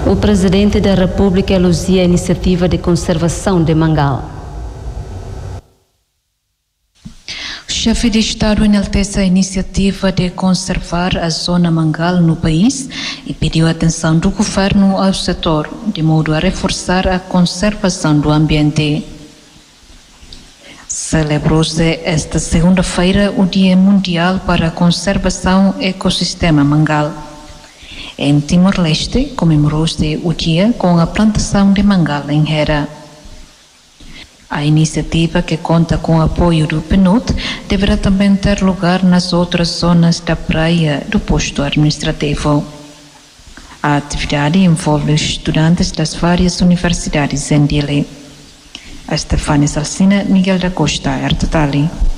O Presidente da República elogia a iniciativa de conservação de Mangal. O chefe de Estado enaltece a iniciativa de conservar a zona Mangal no país e pediu a atenção do governo ao setor, de modo a reforçar a conservação do ambiente. Celebrou-se esta segunda-feira o Dia Mundial para a Conservação do Ecossistema Mangal. Em Timor-Leste, comemorou-se o dia com a plantação de mangal em Hera. A iniciativa, que conta com o apoio do PNUD, deverá também ter lugar nas outras zonas da praia do posto administrativo. A atividade envolve estudantes das várias universidades em Dili. Estefânia Salsina, Miguel da Costa, RTTALI.